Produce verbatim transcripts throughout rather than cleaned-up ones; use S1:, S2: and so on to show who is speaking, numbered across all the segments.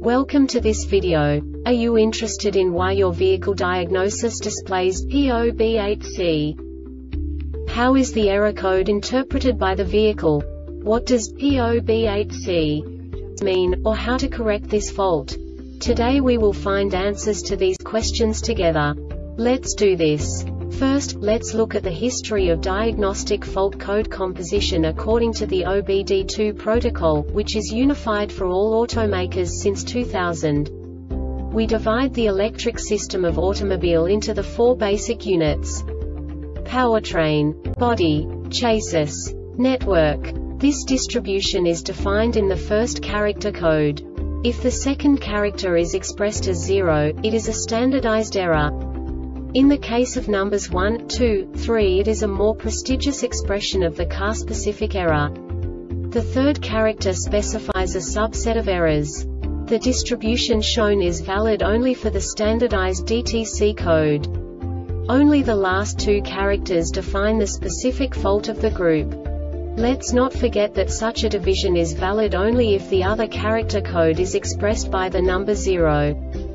S1: Welcome to this video. Are you interested in why your vehicle diagnosis displays P O B eight C? How is the error code interpreted by the vehicle? What does P O B eight C mean, or how to correct this fault? Today we will find answers to these questions together. Let's do this. First, let's look at the history of diagnostic fault code composition according to the O B D two protocol, which is unified for all automakers since two thousand. We divide the electric system of automobile into the four basic units: powertrain, body, chassis, network. This distribution is defined in the first character code. If the second character is expressed as zero, it is a standardized error. In the case of numbers one, two, three, it is a more prestigious expression of the car-specific error. The third character specifies a subset of errors. The distribution shown is valid only for the standardized D T C code. Only the last two characters define the specific fault of the group. Let's not forget that such a division is valid only if the other character code is expressed by the number zero.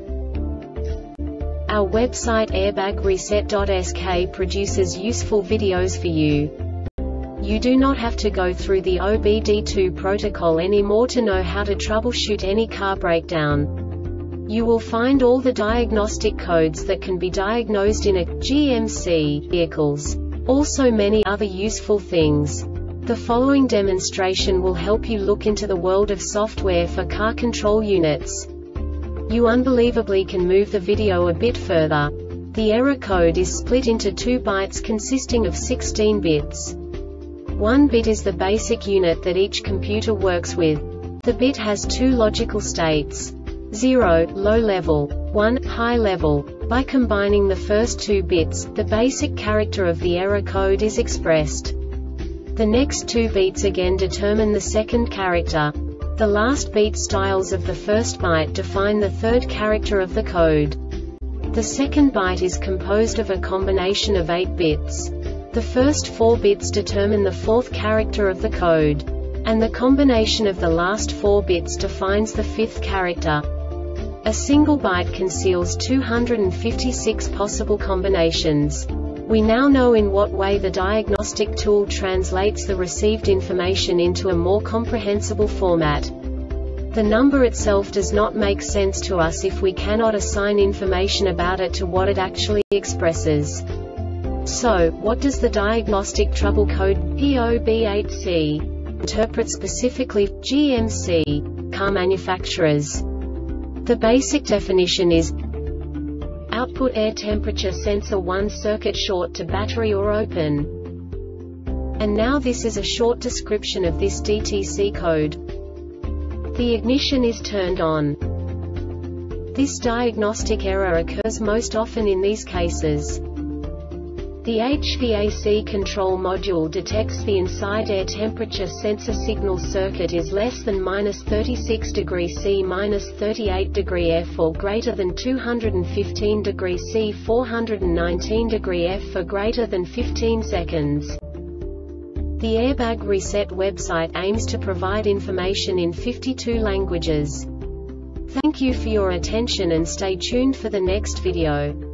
S1: Our website airbag reset dot S K produces useful videos for you. You do not have to go through the O B D two protocol anymore to know how to troubleshoot any car breakdown. You will find all the diagnostic codes that can be diagnosed in a G M C vehicles. Also many other useful things. The following demonstration will help you look into the world of software for car control units. You unbelievably can move the video a bit further. The error code is split into two bytes consisting of sixteen bits. One bit is the basic unit that each computer works with. The bit has two logical states: zero, low level, one, high level. By combining the first two bits, the basic character of the error code is expressed. The next two bits again determine the second character. The last beat styles of the first byte define the third character of the code. The second byte is composed of a combination of eight bits. The first four bits determine the fourth character of the code. And the combination of the last four bits defines the fifth character. A single byte conceals two hundred fifty-six possible combinations. We now know in what way the diagnostic tool translates the received information into a more comprehensible format. The number itself does not make sense to us if we cannot assign information about it to what it actually expresses. So, what does the diagnostic trouble code P O B eight C interpret specifically for G M C car manufacturers? The basic definition is: output air temperature sensor one circuit short to battery or open. And now this is a short description of this D T C code. The ignition is turned on. This diagnostic error occurs most often in these cases. The H V A C control module detects the inside air temperature sensor signal circuit is less than minus thirty-six degrees C minus thirty-eight degrees F or greater than two hundred fifteen degrees C four hundred nineteen degrees F for greater than fifteen seconds. The Airbag Reset website aims to provide information in fifty-two languages. Thank you for your attention and stay tuned for the next video.